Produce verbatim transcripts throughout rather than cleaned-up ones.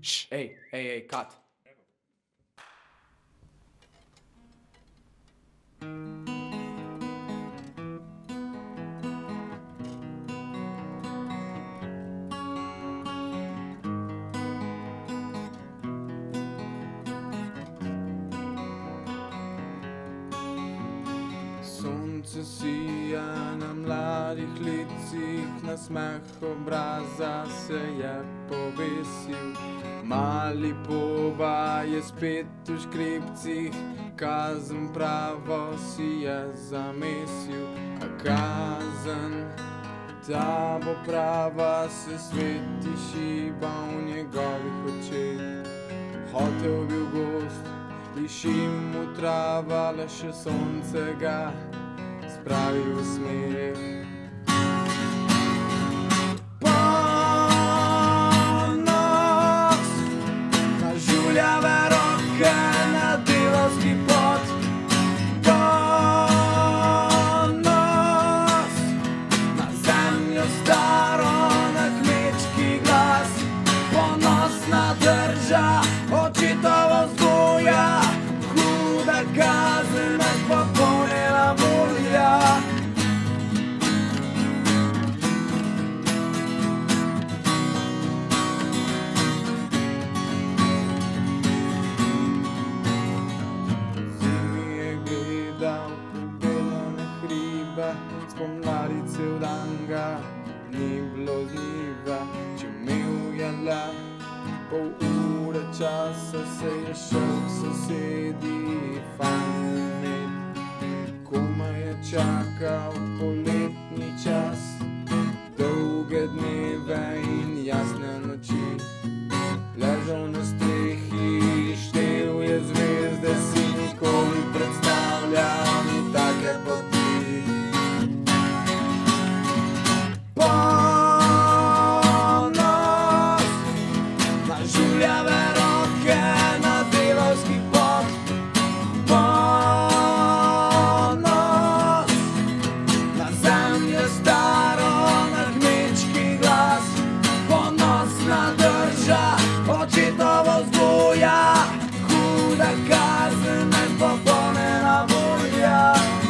Ej, ej, ej, kat. Sonce sija na mladih licih, nasmeh obraza se je povesil. Mali Boba je spet v škripcih, kazen pravo si je zamislil. A kazen, ta bo prava, se sveti šiba v njegovih očeh. Hotel bil gost, lišim mu trava, le še sonce ga spravi v smeh. Ponos na žuljave roke, na delavski pot. Ponos na zemljo staro, na kmečki glas. Ponosna drža, očetovo vzgoja, huda kazen, nas popolnila volja. Zimi je gledal pobelane hribe, spomladi cel dan ga ni bilo z njive. Čemel je le pol ure časa, se je šel k sosedi fajn imet. Komaj je čakal poletni čas, dolge dneve in jasne noči. Ležal na strehi, štel je zvezde, si nikoli predstavljal ni take poti. Ponos na žuljave roke, na delavski pot. Ponos na zemljo staro, na kmečki glas. Ponosna drža, očetovo vzgoja, huda kazen, nepopolnjena volja.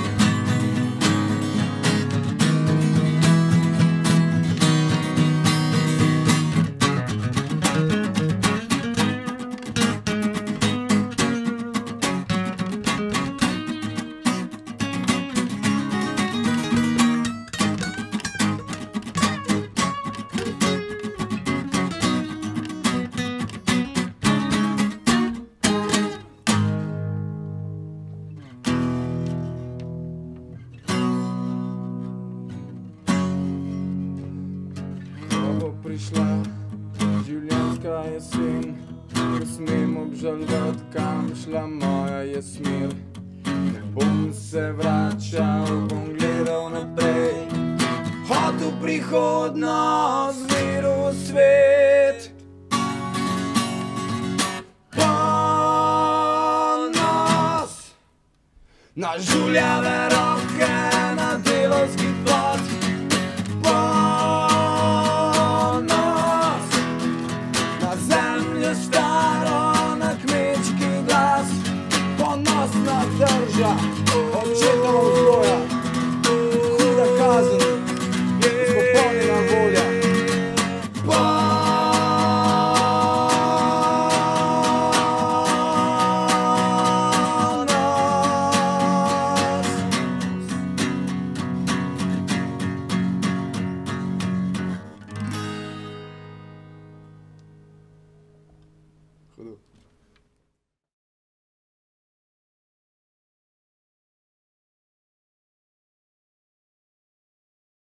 Ko bo prišla življenjska jesen, ko smem obžalovati, kam šla moja je smer. Ne bom se vračal, bom gledal naprej, hotel prihodnost, zmeru svet. Ponos na žuljave roke, na delavski